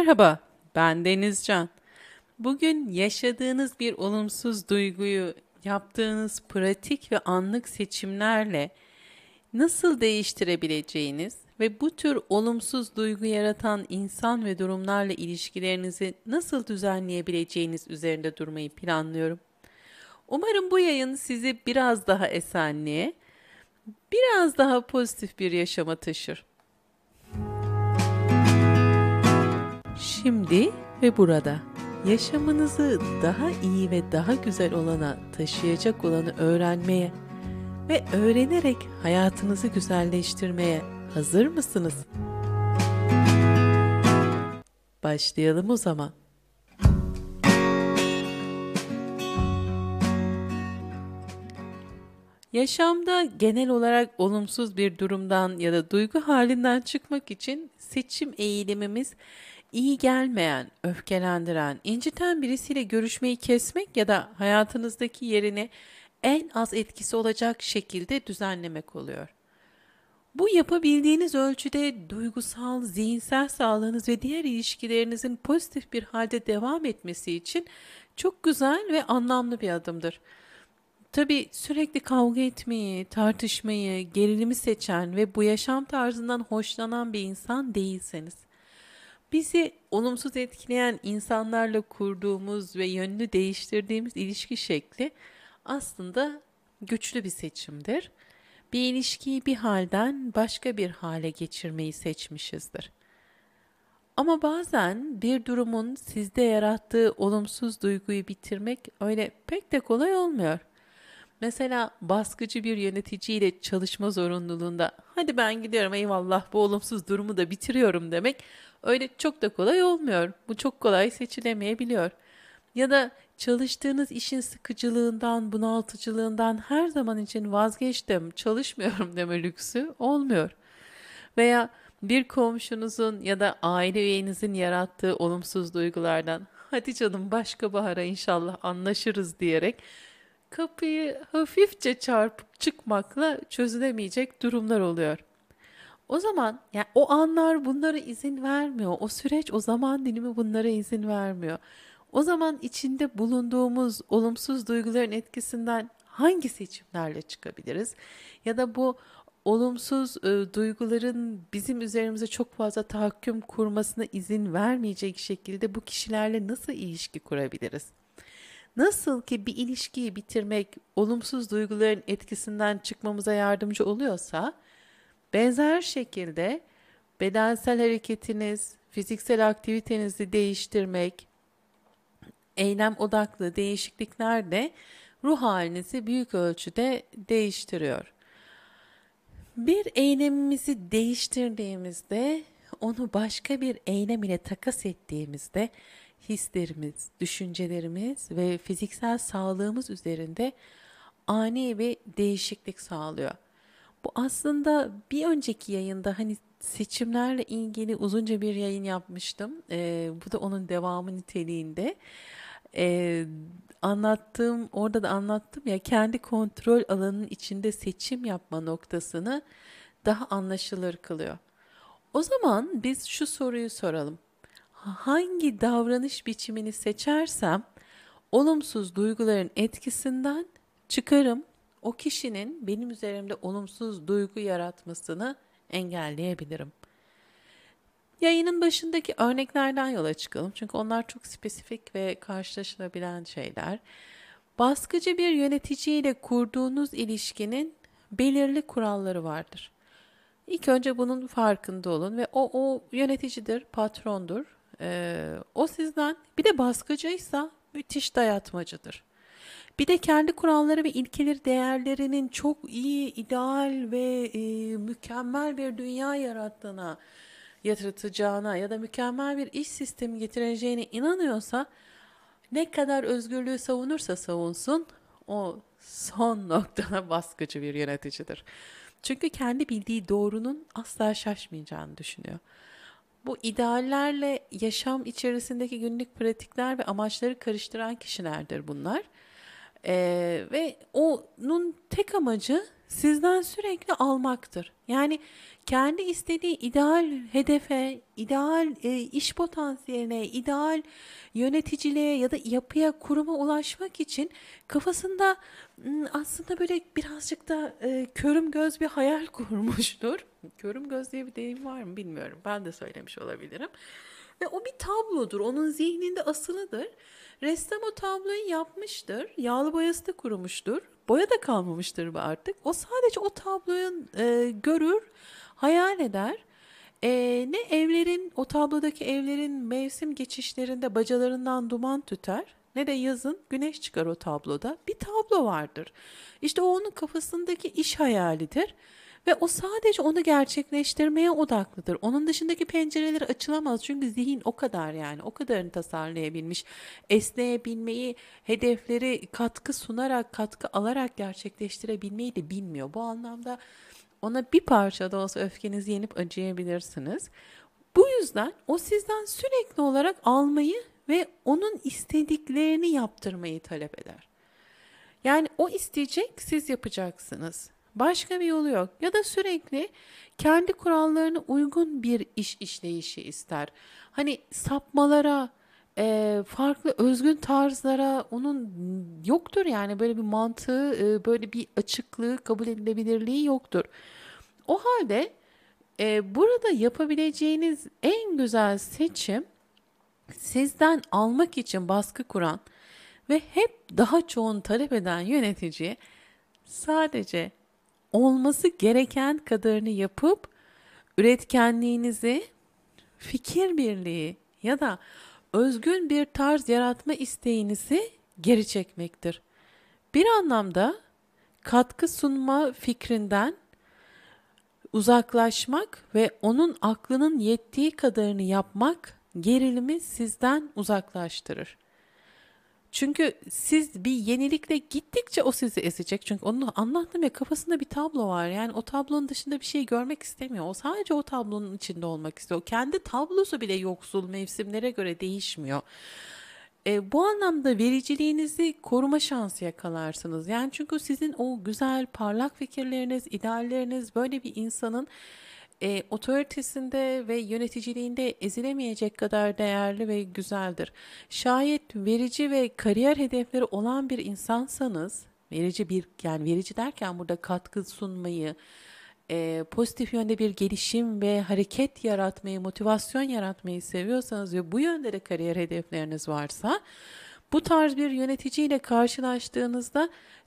Merhaba, ben Denizcan. Bugün yaşadığınız bir olumsuz duyguyu yaptığınız pratik ve anlık seçimlerle nasıl değiştirebileceğiniz ve bu tür olumsuz duygu yaratan insan ve durumlarla ilişkilerinizi nasıl düzenleyebileceğiniz üzerinde durmayı planlıyorum. Umarım bu yayın sizi biraz daha esenliğe, biraz daha pozitif bir yaşama taşır. Şimdi ve burada yaşamınızı daha iyi ve daha güzel olana taşıyacak olanı öğrenmeye ve öğrenerek hayatınızı güzelleştirmeye hazır mısınız? Başlayalım o zaman. Yaşamda genel olarak olumsuz bir durumdan ya da duygu halinden çıkmak için seçim eğilimimiz iyi gelmeyen, öfkelendiren, inciten birisiyle görüşmeyi kesmek ya da hayatınızdaki yerini en az etkisi olacak şekilde düzenlemek oluyor. Bu yapabildiğiniz ölçüde duygusal, zihinsel sağlığınız ve diğer ilişkilerinizin pozitif bir halde devam etmesi için çok güzel ve anlamlı bir adımdır. Tabii sürekli kavga etmeyi, tartışmayı, gerilimi seçen ve bu yaşam tarzından hoşlanan bir insan değilseniz, bizi olumsuz etkileyen insanlarla kurduğumuz ve yönünü değiştirdiğimiz ilişki şekli aslında güçlü bir seçimdir. Bir ilişkiyi bir halden başka bir hale geçirmeyi seçmişizdir. Ama bazen bir durumun sizde yarattığı olumsuz duyguyu bitirmek öyle pek de kolay olmuyor. Mesela baskıcı bir yöneticiyle çalışma zorunluluğunda hadi ben gidiyorum eyvallah bu olumsuz durumu da bitiriyorum demek öyle çok da kolay olmuyor. Bu çok kolay seçilemeyebiliyor. Ya da çalıştığınız işin sıkıcılığından, bunaltıcılığından her zaman için vazgeçtim, çalışmıyorum deme lüksü olmuyor. Veya bir komşunuzun ya da aile üyenizin yarattığı olumsuz duygulardan hadi canım başka bahara inşallah anlaşırız diyerek kapıyı hafifçe çarpıp çıkmakla çözülemeyecek durumlar oluyor. O zaman yani o anlar bunlara izin vermiyor. O süreç, o zaman dilimi bunlara izin vermiyor. O zaman içinde bulunduğumuz olumsuz duyguların etkisinden hangi seçimlerle çıkabiliriz? Ya da bu olumsuz duyguların bizim üzerimize çok fazla tahakküm kurmasına izin vermeyecek şekilde bu kişilerle nasıl ilişki kurabiliriz? Nasıl ki bir ilişkiyi bitirmek olumsuz duyguların etkisinden çıkmamıza yardımcı oluyorsa, benzer şekilde bedensel hareketiniz, fiziksel aktivitenizi değiştirmek, eylem odaklı değişiklikler de ruh halinizi büyük ölçüde değiştiriyor. Bir eylemimizi değiştirdiğimizde, onu başka bir eylem ile takas ettiğimizde hislerimiz, düşüncelerimiz ve fiziksel sağlığımız üzerinde ani bir değişiklik sağlıyor. Bu aslında bir önceki yayında hani seçimlerle ilgili uzunca bir yayın yapmıştım. Bu da onun devamı niteliğinde. Ee, orada da anlattım ya kendi kontrol alanının içinde seçim yapma noktasını daha anlaşılır kılıyor. O zaman biz şu soruyu soralım. Hangi davranış biçimini seçersem olumsuz duyguların etkisinden çıkarım, o kişinin benim üzerimde olumsuz duygu yaratmasını engelleyebilirim. Yayının başındaki örneklerden yola çıkalım. Çünkü onlar çok spesifik ve karşılaşılabilen şeyler. Baskıcı bir yöneticiyle kurduğunuz ilişkinin belirli kuralları vardır. İlk önce bunun farkında olun ve o yöneticidir, patrondur. O sizden bir de baskıcıysa müthiş dayatmacıdır. Bir de kendi kuralları ve ilkeleri, değerlerinin çok iyi, ideal ve mükemmel bir dünya yaratacağına ya da mükemmel bir iş sistemi getireceğine inanıyorsa ne kadar özgürlüğü savunursa savunsun o son noktada baskıcı bir yöneticidir. Çünkü kendi bildiği doğrunun asla şaşmayacağını düşünüyor. Bu ideallerle yaşam içerisindeki günlük pratikler ve amaçları karıştıran kişilerdir bunlar. Ve onun tek amacı sizden sürekli almaktır. Yani kendi istediği ideal hedefe, ideal iş potansiyeline, ideal yöneticiliğe ya da yapıya, kuruma ulaşmak için kafasında aslında böyle birazcık da körüm göz bir hayal kurmuştur. Körüm göz diye bir deyim var mı bilmiyorum. Ben de söylemiş olabilirim. Ve o bir tablodur. Onun zihninde asılıdır. Ressam o tabloyu yapmıştır. Yağlı boyası da kurumuştur. Boya da kalmamıştır artık. O sadece o tabloyu görür, hayal eder. Ne evlerin, o tablodaki evlerin mevsim geçişlerinde bacalarından duman tüter, ne de yazın güneş çıkar o tabloda. Bir tablo vardır. İşte o onun kafasındaki iş hayalidir. Ve o sadece onu gerçekleştirmeye odaklıdır. Onun dışındaki pencereleri açılamaz. Çünkü zihin o kadar, yani o kadarını tasarlayabilmiş. Esneyebilmeyi, hedefleri katkı sunarak, katkı alarak gerçekleştirebilmeyi de bilmiyor. Bu anlamda ona bir parça da olsa öfkenizi yenip acıyabilirsiniz. Bu yüzden o sizden sürekli olarak almayı ve onun istediklerini yaptırmayı talep eder. Yani o isteyecek, siz yapacaksınız. Başka bir yolu yok. Ya da sürekli kendi kurallarına uygun bir iş işleyişi ister. Hani sapmalara, farklı özgün tarzlara onun yoktur, yani böyle bir mantığı, böyle bir açıklığı, kabul edilebilirliği yoktur. O halde burada yapabileceğiniz en güzel seçim, sizden almak için baskı kuran ve hep daha çoğunu talep eden yöneticiye sadece olması gereken kadarını yapıp üretkenliğinizi, fikir birliği ya da özgün bir tarz yaratma isteğinizi geri çekmektir. Bir anlamda katkı sunma fikrinden uzaklaşmak ve onun aklının yettiği kadarını yapmak gerilimi sizden uzaklaştırır. Çünkü siz bir yenilikle gittikçe o sizi ezecek. Çünkü onu anlattım ya, kafasında bir tablo var. Yani o tablonun dışında bir şey görmek istemiyor. O sadece o tablonun içinde olmak istiyor. Kendi tablosu bile yoksul, mevsimlere göre değişmiyor. Bu anlamda vericiliğinizi koruma şansı yakalarsınız. Yani çünkü sizin o güzel, parlak fikirleriniz, idealleriniz böyle bir insanın otoritesinde ve yöneticiliğinde ezilemeyecek kadar değerli ve güzeldir. Şayet verici ve kariyer hedefleri olan bir insansanız, verici bir, yani verici derken burada katkı sunmayı, pozitif yönde bir gelişim ve hareket yaratmayı, motivasyon yaratmayı seviyorsanız ve bu yönde de kariyer hedefleriniz varsa, bu tarz bir yöneticiyle karşılaştığınızda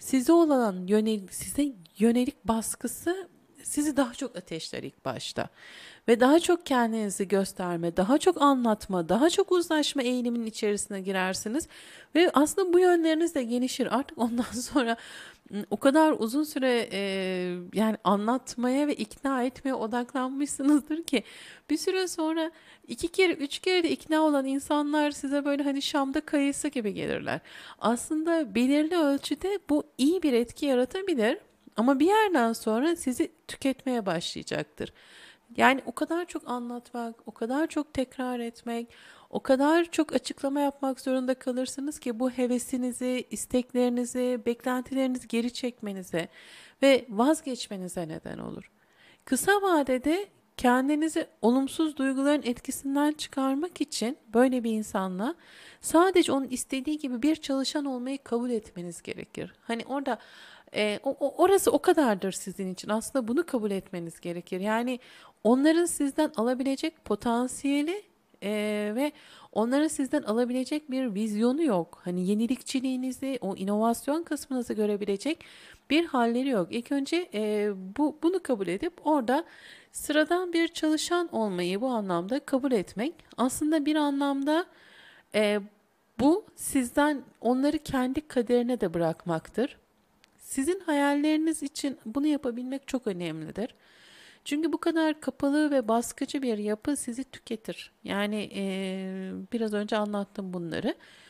size yönelik baskısı sizi daha çok ateşler ilk başta. Ve daha çok kendinizi gösterme, daha çok anlatma, daha çok uzlaşma eğiliminin içerisine girersiniz. Ve aslında bu yönleriniz de gelişir. Artık ondan sonra o kadar uzun süre yani anlatmaya ve ikna etmeye odaklanmışsınızdır ki bir süre sonra 2 kere 3 kere de ikna olan insanlar size böyle hani Şam'da kayısı gibi gelirler. Aslında belirli ölçüde bu iyi bir etki yaratabilir. Ama bir yerden sonra sizi tüketmeye başlayacaktır. Yani o kadar çok anlatmak, o kadar çok tekrar etmek, o kadar çok açıklama yapmak zorunda kalırsınız ki bu hevesinizi, isteklerinizi, beklentilerinizi geri çekmenize ve vazgeçmenize neden olur. Kısa vadede kendinizi olumsuz duyguların etkisinden çıkarmak için böyle bir insanla sadece onun istediği gibi bir çalışan olmayı kabul etmeniz gerekir. Hani orada orası o kadardır sizin için. Aslında bunu kabul etmeniz gerekir. Yani onların sizden alabilecek potansiyeli ve onların sizden alabilecek bir vizyonu yok. Hani yenilikçiliğinizi, o inovasyon kısmınızı görebilecek bir halleri yok. İlk önce bunu kabul edip orada sıradan bir çalışan olmayı bu anlamda kabul etmek. Aslında bir anlamda e, bu sizden onları kendi kaderine de bırakmaktır. Sizin hayalleriniz için bunu yapabilmek çok önemlidir. Çünkü bu kadar kapalı ve baskıcı bir yapı sizi tüketir. Yani biraz önce anlattım bunları.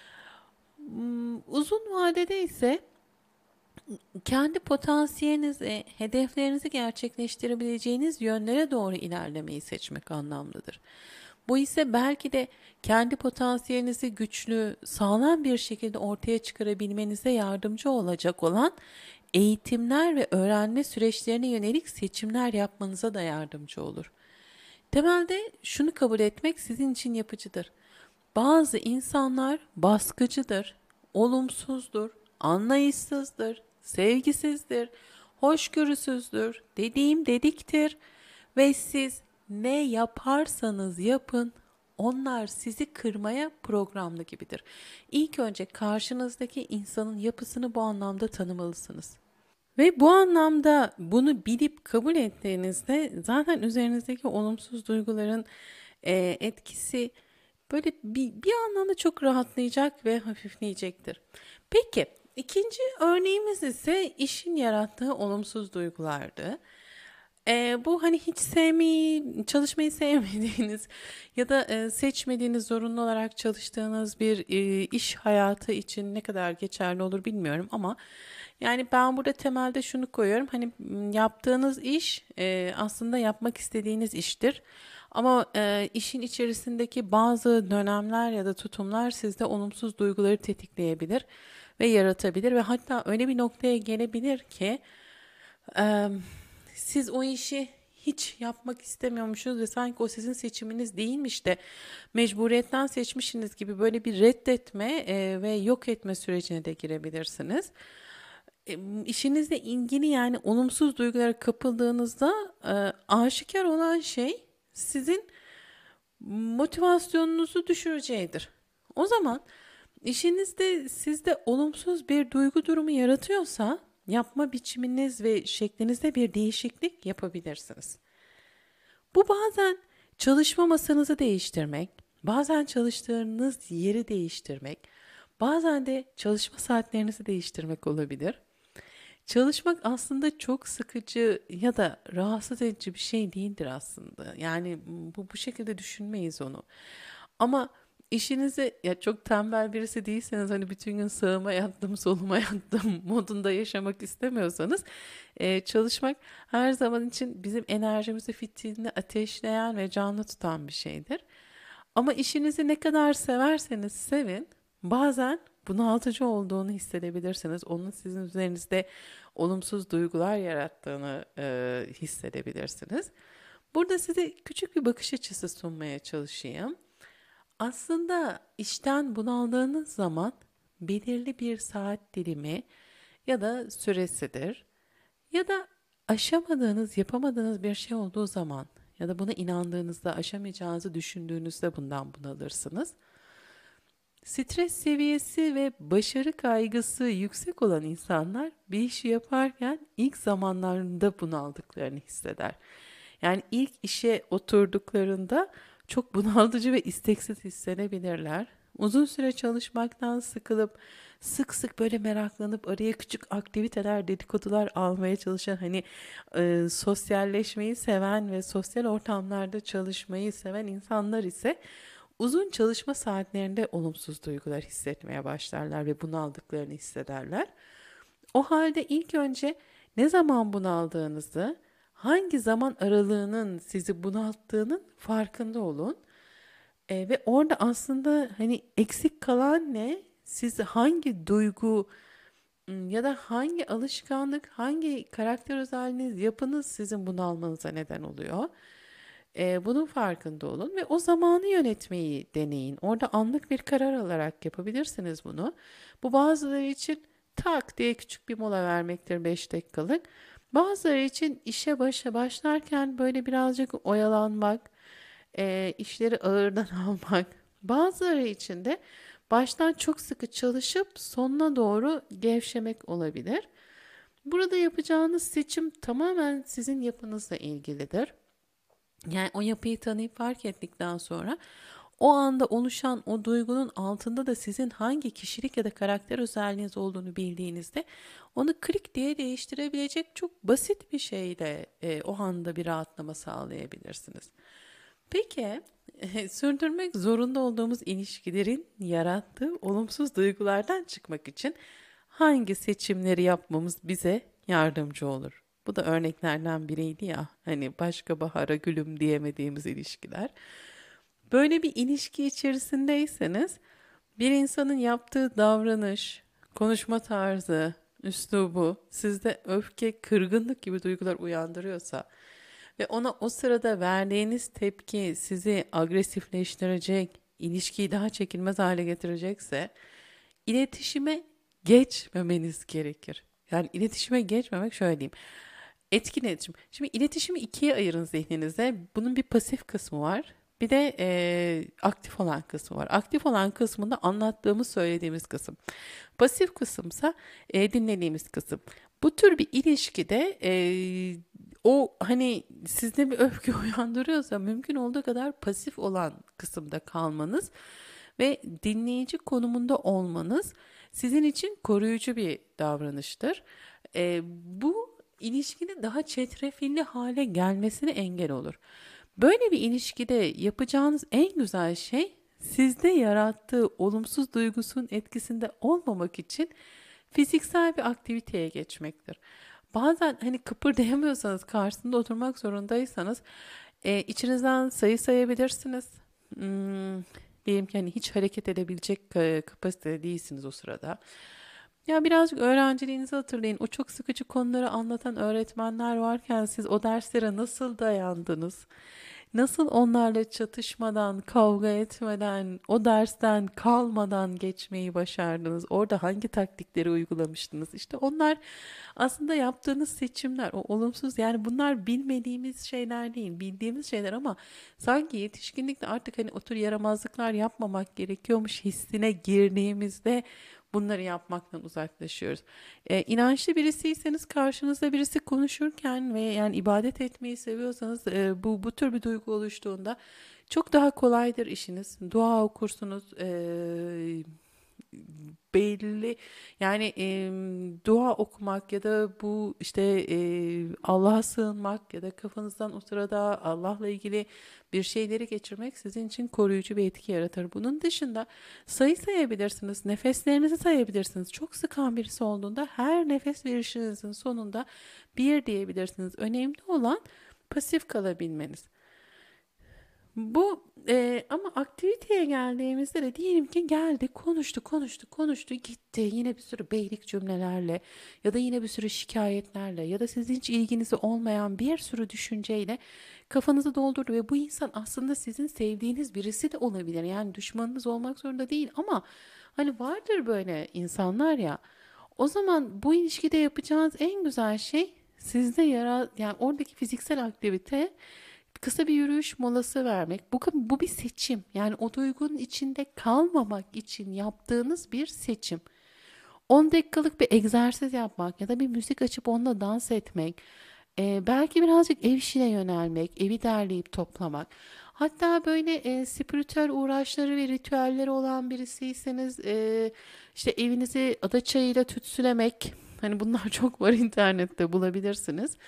Uzun vadede ise kendi potansiyelinizi, hedeflerinizi gerçekleştirebileceğiniz yönlere doğru ilerlemeyi seçmek anlamlıdır. Bu ise belki de kendi potansiyelinizi güçlü, sağlam bir şekilde ortaya çıkarabilmenize yardımcı olacak olan eğitimler ve öğrenme süreçlerine yönelik seçimler yapmanıza da yardımcı olur. Temelde şunu kabul etmek sizin için yapıcıdır. Bazı insanlar baskıcıdır, olumsuzdur, anlayışsızdır, sevgisizdir, hoşgörüsüzdür, dediğim dediktir ve siz ne yaparsanız yapın onlar sizi kırmaya programlı gibidir. İlk önce karşınızdaki insanın yapısını bu anlamda tanımalısınız. Ve bu anlamda bunu bilip kabul ettiğinizde zaten üzerinizdeki olumsuz duyguların etkisi böyle bir anlamda çok rahatlayacak ve hafifleyecektir. Peki, ikinci örneğimiz ise işin yarattığı olumsuz duygulardı. Bu hani hiç çalışmayı sevmediğiniz ya da seçmediğiniz zorunlu olarak çalıştığınız bir iş hayatı için ne kadar geçerli olur bilmiyorum ama yani ben burada temelde şunu koyuyorum. Hani yaptığınız iş aslında yapmak istediğiniz iştir. Ama işin içerisindeki bazı dönemler ya da tutumlar sizde olumsuz duyguları tetikleyebilir ve yaratabilir ve hatta öyle bir noktaya gelebilir ki e, siz o işi hiç yapmak istemiyormuşsunuz ve sanki o sizin seçiminiz değilmiş de mecburiyetten seçmişsiniz gibi böyle bir reddetme ve yok etme sürecine de girebilirsiniz. İşinizle ilgili yani olumsuz duygulara kapıldığınızda aşikar olan şey sizin motivasyonunuzu düşüreceğidir. O zaman işinizde sizde olumsuz bir duygu durumu yaratıyorsa yapma biçiminiz ve şeklinizde bir değişiklik yapabilirsiniz. Bu bazen çalışma masanızı değiştirmek, bazen çalıştığınız yeri değiştirmek, bazen de çalışma saatlerinizi değiştirmek olabilir. Çalışmak aslında çok sıkıcı ya da rahatsız edici bir şey değildir aslında. Yani bu şekilde düşünmeyiz onu. Ama işinizi ya çok tembel birisi değilseniz hani bütün gün sağıma yattım soluma yattım modunda yaşamak istemiyorsanız çalışmak her zaman için bizim enerjimizi fitilini ateşleyen ve canlı tutan bir şeydir. Ama işinizi ne kadar severseniz sevin bazen bunaltıcı olduğunu hissedebilirsiniz. Onun sizin üzerinizde olumsuz duygular yarattığını hissedebilirsiniz. Burada size küçük bir bakış açısı sunmaya çalışayım. Aslında işten bunaldığınız zaman belirli bir saat dilimi ya da süresidir ya da aşamadığınız, yapamadığınız bir şey olduğu zaman ya da buna inandığınızda, aşamayacağınızı düşündüğünüzde bundan bunalırsınız. Stres seviyesi ve başarı kaygısı yüksek olan insanlar bir işi yaparken ilk zamanlarında bunaldıklarını hisseder. Yani ilk işe oturduklarında çok bunaltıcı ve isteksiz hissedebilirler. Uzun süre çalışmaktan sıkılıp sık sık böyle meraklanıp araya küçük aktiviteler, dedikodular almaya çalışan hani sosyalleşmeyi seven ve sosyal ortamlarda çalışmayı seven insanlar ise uzun çalışma saatlerinde olumsuz duygular hissetmeye başlarlar ve bunaldıklarını hissederler. O halde ilk önce ne zaman bunaldığınızı, hangi zaman aralığının sizi bunalttığının farkında olun. Ve orada aslında hani eksik kalan ne? Siz hangi duygu ya da hangi alışkanlık, hangi karakter özelliğiniz, yapınız sizin bunalmanıza neden oluyor? Bunun farkında olun ve o zamanı yönetmeyi deneyin. Orada anlık bir karar alarak yapabilirsiniz bunu. Bu bazıları için tak diye küçük bir mola vermektir 5 dakikalık. Bazıları için işe başlarken böyle birazcık oyalanmak, işleri ağırdan almak. Bazıları için de baştan çok sıkı çalışıp sonuna doğru gevşemek olabilir. Burada yapacağınız seçim tamamen sizin yapınızla ilgilidir. Yani o yapıyı tanıyıp fark ettikten sonra o anda oluşan o duygunun altında da sizin hangi kişilik ya da karakter özelliğiniz olduğunu bildiğinizde onu klik diye değiştirebilecek çok basit bir şeyle o anda bir rahatlama sağlayabilirsiniz. Peki sürdürmek zorunda olduğumuz ilişkilerin yarattığı olumsuz duygulardan çıkmak için hangi seçimleri yapmamız bize yardımcı olur? Bu da örneklerden biriydi ya hani başka bahara gülüm diyemediğimiz ilişkiler. Böyle bir ilişki içerisindeyseniz bir insanın yaptığı davranış, konuşma tarzı, üslubu sizde öfke, kırgınlık gibi duygular uyandırıyorsa ve ona o sırada verdiğiniz tepki sizi agresifleştirecek, ilişkiyi daha çekilmez hale getirecekse iletişime geçmemeniz gerekir. Yani iletişime geçmemek şöyle diyeyim. Etkin iletişim. Şimdi iletişimi ikiye ayırın zihninizde. Bunun bir pasif kısmı var. Bir de aktif olan kısmı var. Aktif olan kısmında anlattığımız, söylediğimiz kısım. Pasif kısımsa dinlediğimiz kısım. Bu tür bir ilişkide o hani sizde bir öfke uyandırıyorsa mümkün olduğu kadar pasif olan kısımda kalmanız ve dinleyici konumunda olmanız sizin için koruyucu bir davranıştır. Bu ilişkinin daha çetrefilli hale gelmesine engel olur. Böyle bir ilişkide yapacağınız en güzel şey sizde yarattığı olumsuz duygusun etkisinde olmamak için fiziksel bir aktiviteye geçmektir. Bazen hani kıpırdayamıyorsanız, karşısında oturmak zorundaysanız içinizden sayı sayabilirsiniz. Hmm, diyelim ki hani hiç hareket edebilecek kapasitede değilsiniz o sırada. Ya birazcık öğrenciliğinizi hatırlayın. O çok sıkıcı konuları anlatan öğretmenler varken siz o derslere nasıl dayandınız? Nasıl onlarla çatışmadan, kavga etmeden, o dersten kalmadan geçmeyi başardınız? Orada hangi taktikleri uygulamıştınız? İşte onlar aslında yaptığınız seçimler, o olumsuz yani bunlar bilmediğimiz şeyler değil, bildiğimiz şeyler ama sanki yetişkinlikte artık hani otur yaramazlıklar yapmamak gerekiyormuş hissine girdiğimizde bunları yapmaktan uzaklaşıyoruz. İnançlı birisiyseniz karşınızda birisi konuşurken ve yani ibadet etmeyi seviyorsanız bu tür bir duygu oluştuğunda çok daha kolaydır işiniz. Dua okursunuz. Belli yani dua okumak ya da bu işte Allah'a sığınmak ya da kafanızdan o sırada Allah'la ilgili bir şeyleri geçirmek sizin için koruyucu bir etki yaratır. Bunun dışında sayı sayabilirsiniz, nefeslerinizi sayabilirsiniz. Çok sıkan birisi olduğunda her nefes verişinizin sonunda bir diyebilirsiniz. Önemli olan pasif kalabilmeniz. Bu ama aktiviteye geldiğimizde de diyelim ki geldi konuştu gitti yine bir sürü beylik cümlelerle ya da yine bir sürü şikayetlerle ya da sizin hiç ilginizi olmayan bir sürü düşünceyle kafanızı doldurdu ve bu insan aslında sizin sevdiğiniz birisi de olabilir. Yani düşmanınız olmak zorunda değil ama hani vardır böyle insanlar ya. O zaman bu ilişkide yapacağınız en güzel şey sizde yani oradaki fiziksel aktivite kısa bir yürüyüş molası vermek. Bu bir seçim. Yani o duygunun içinde kalmamak için yaptığınız bir seçim. 10 dakikalık bir egzersiz yapmak ya da bir müzik açıp onunla dans etmek. Belki birazcık ev işine yönelmek, evi derleyip toplamak. Hatta böyle spiritüel uğraşları ve ritüelleri olan birisiyseniz işte evinizi ada çayıyla tütsülemek. Hani bunlar çok var internette bulabilirsiniz.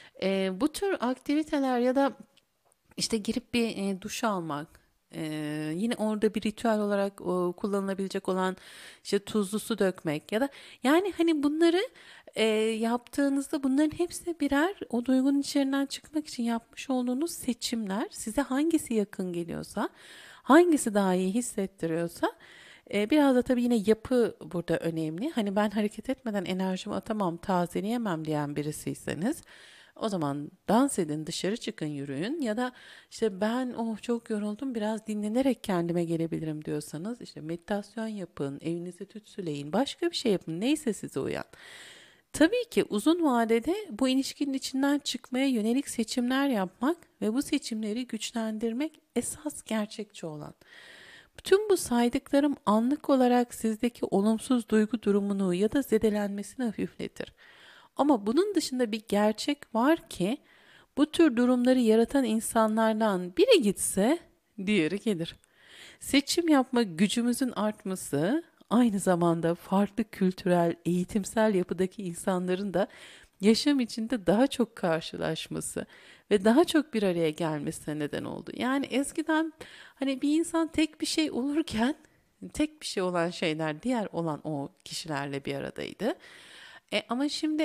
Bu tür aktiviteler ya da işte girip bir duş almak, yine orada bir ritüel olarak kullanılabilecek olan işte tuzlu su dökmek ya da yani hani bunları yaptığınızda bunların hepsi birer o duygunun içerisinden çıkmak için yapmış olduğunuz seçimler. Size hangisi yakın geliyorsa, hangisi daha iyi hissettiriyorsa biraz da tabii yine yapı burada önemli. Hani ben hareket etmeden enerjimi atamam, tazeleyemem diyen birisiyseniz o zaman dans edin, dışarı çıkın, yürüyün ya da işte ben çok yoruldum biraz dinlenerek kendime gelebilirim diyorsanız işte meditasyon yapın, evinizi tütsüleyin, başka bir şey yapın neyse size uyan. Tabii ki uzun vadede bu ilişkinin içinden çıkmaya yönelik seçimler yapmak ve bu seçimleri güçlendirmek esas gerçekçi olan. Tüm bu saydıklarım anlık olarak sizdeki olumsuz duygu durumunu ya da zedelenmesini hafifletir. Ama bunun dışında bir gerçek var ki bu tür durumları yaratan insanlardan biri gitse diğeri gelir. Seçim yapma gücümüzün artması aynı zamanda farklı kültürel, eğitimsel yapıdaki insanların da yaşam içinde daha çok karşılaşması ve daha çok bir araya gelmesine neden oldu. Yani eskiden hani bir insan tek bir şey olurken tek bir şey olan şeyler diğer olan o kişilerle bir aradaydı. Ama şimdi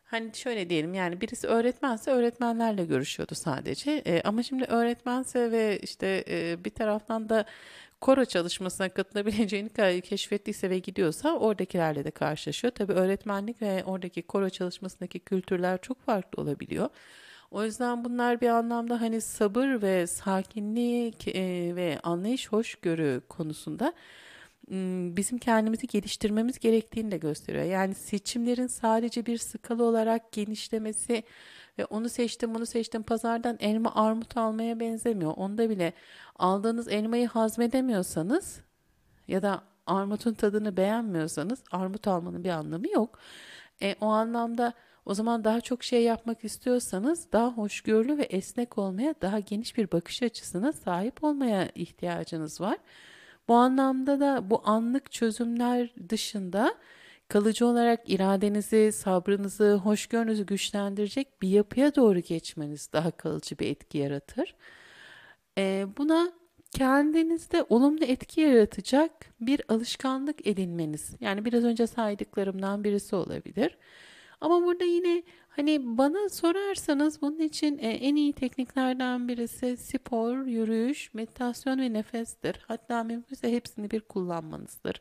Hani şöyle diyelim, yani birisi öğretmense öğretmenlerle görüşüyordu sadece. Ama şimdi öğretmense ve işte bir taraftan da koro çalışmasına katılabileceğini keşfettiyse ve gidiyorsa oradakilerle de karşılaşıyor. Tabii öğretmenlik ve oradaki koro çalışmasındaki kültürler çok farklı olabiliyor. O yüzden bunlar bir anlamda hani sabır ve sakinlik ve anlayış, hoşgörü konusunda bizim kendimizi geliştirmemiz gerektiğini de gösteriyor. Yani seçimlerin sadece bir skala olarak genişlemesi ve onu seçtim, bunu seçtim, pazardan elma armut almaya benzemiyor. Onda bile aldığınız elmayı hazmedemiyorsanız ya da armutun tadını beğenmiyorsanız armut almanın bir anlamı yok. O anlamda o zaman daha çok şey yapmak istiyorsanız daha hoşgörülü ve esnek olmaya, daha geniş bir bakış açısına sahip olmaya ihtiyacınız var. Bu anlamda da bu anlık çözümler dışında kalıcı olarak iradenizi, sabrınızı, hoşgörünüzü güçlendirecek bir yapıya doğru geçmeniz daha kalıcı bir etki yaratır. Buna kendinizde olumlu etki yaratacak bir alışkanlık edinmeniz. Yani biraz önce saydıklarımdan birisi olabilir. Ama burada yine hani bana sorarsanız bunun için en iyi tekniklerden birisi spor, yürüyüş, meditasyon ve nefestir. Hatta mümkünse hepsini bir kullanmanızdır.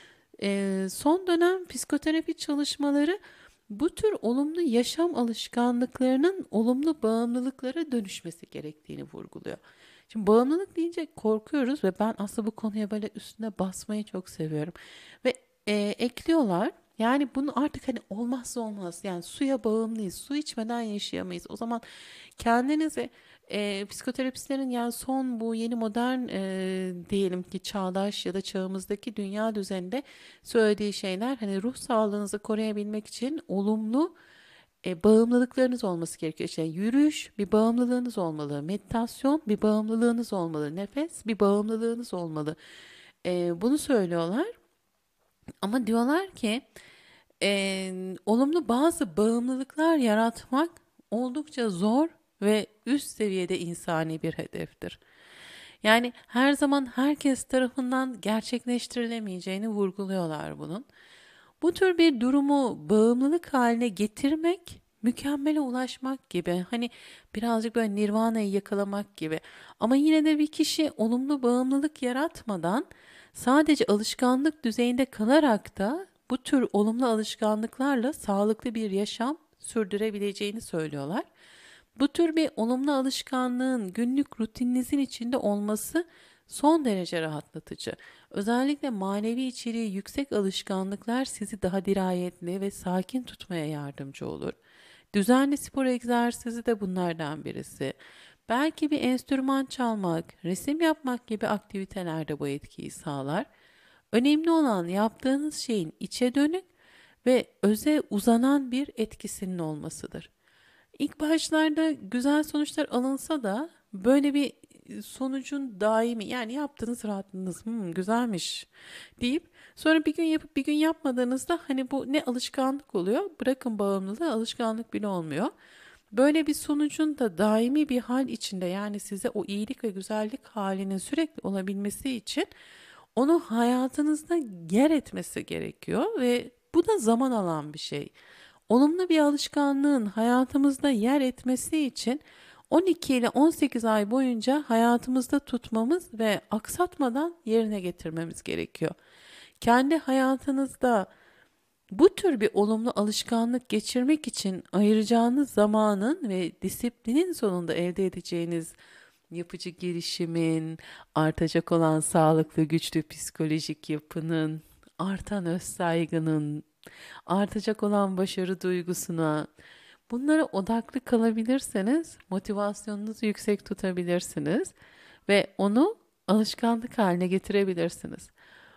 Son dönem psikoterapi çalışmaları bu tür olumlu yaşam alışkanlıklarının olumlu bağımlılıklara dönüşmesi gerektiğini vurguluyor. Şimdi bağımlılık deyince korkuyoruz ve ben aslında bu konuya böyle üstüne basmayı çok seviyorum. Ve ekliyorlar. Yani bunu artık hani olmazsa olmaz. Yani suya bağımlıyız. Su içmeden yaşayamayız. O zaman kendinize psikoterapistlerin yani son bu yeni modern diyelim ki çağdaş ya da çağımızdaki dünya düzeninde söylediği şeyler hani ruh sağlığınızı koruyabilmek için olumlu bağımlılıklarınız olması gerekiyor. İşte yürüyüş bir bağımlılığınız olmalı, meditasyon bir bağımlılığınız olmalı, nefes bir bağımlılığınız olmalı. Bunu söylüyorlar ama diyorlar ki olumlu bazı bağımlılıklar yaratmak oldukça zor ve üst seviyede insani bir hedeftir. Yani her zaman herkes tarafından gerçekleştirilemeyeceğini vurguluyorlar bunun. Bu tür bir durumu bağımlılık haline getirmek mükemmele ulaşmak gibi. Hani birazcık böyle nirvanayı yakalamak gibi. Ama yine de bir kişi olumlu bağımlılık yaratmadan sadece alışkanlık düzeyinde kalarak da bu tür olumlu alışkanlıklarla sağlıklı bir yaşam sürdürebileceğini söylüyorlar. Bu tür bir olumlu alışkanlığın günlük rutininizin içinde olması son derece rahatlatıcı. Özellikle manevi içeriği yüksek alışkanlıklar sizi daha dirayetli ve sakin tutmaya yardımcı olur. Düzenli spor egzersizi de bunlardan birisi. Belki bir enstrüman çalmak, resim yapmak gibi aktiviteler de bu etkiyi sağlar. Önemli olan yaptığınız şeyin içe dönük ve öze uzanan bir etkisinin olmasıdır. İlk başlarda güzel sonuçlar alınsa da böyle bir sonucun daimi yani yaptığınız rahatlığınız güzelmiş deyip sonra bir gün yapıp bir gün yapmadığınızda hani bu ne alışkanlık oluyor, bırakın bağımlılığı, alışkanlık bile olmuyor. Böyle bir sonucun da daimi bir hal içinde yani size o iyilik ve güzellik halinin sürekli olabilmesi için onu hayatınızda yer etmesi gerekiyor ve bu da zaman alan bir şey. Olumlu bir alışkanlığın hayatımızda yer etmesi için 12 ile 18 ay boyunca hayatımızda tutmamız ve aksatmadan yerine getirmemiz gerekiyor. Kendi hayatınızda bu tür bir olumlu alışkanlık geçirmek için ayıracağınız zamanın ve disiplinin sonunda elde edeceğiniz yapıcı gelişimin, artacak olan sağlıklı güçlü psikolojik yapının, artan özsaygının, artacak olan başarı duygusuna, bunlara odaklı kalabilirseniz motivasyonunuzu yüksek tutabilirsiniz ve onu alışkanlık haline getirebilirsiniz.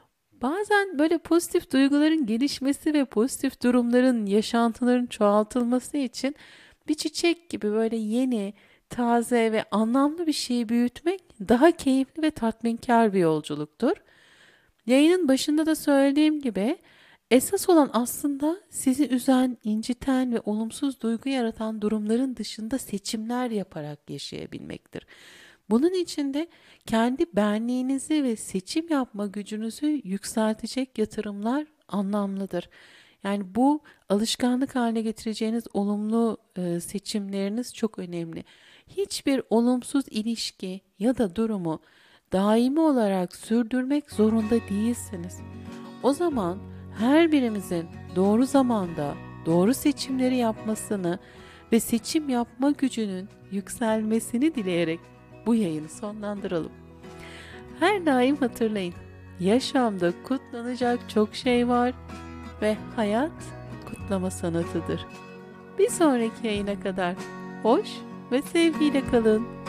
Bazen böyle pozitif duyguların gelişmesi ve pozitif durumların, yaşantıların çoğaltılması için bir çiçek gibi böyle yeni, taze ve anlamlı bir şeyi büyütmek daha keyifli ve tatminkar bir yolculuktur. Yayının başında da söylediğim gibi esas olan aslında sizi üzen, inciten ve olumsuz duygu yaratan durumların dışında seçimler yaparak yaşayabilmektir. Bunun için de kendi benliğinizi ve seçim yapma gücünüzü yükseltecek yatırımlar anlamlıdır. Yani bu alışkanlık haline getireceğiniz olumlu seçimleriniz çok önemli. Hiçbir olumsuz ilişki ya da durumu daimi olarak sürdürmek zorunda değilsiniz. O zaman her birimizin doğru zamanda doğru seçimleri yapmasını ve seçim yapma gücünün yükselmesini dileyerek bu yayını sonlandıralım. Her daim hatırlayın, yaşamda kutlanacak çok şey var ve hayat kutlama sanatıdır. Bir sonraki yayına kadar hoş ve sevgiyle kalın.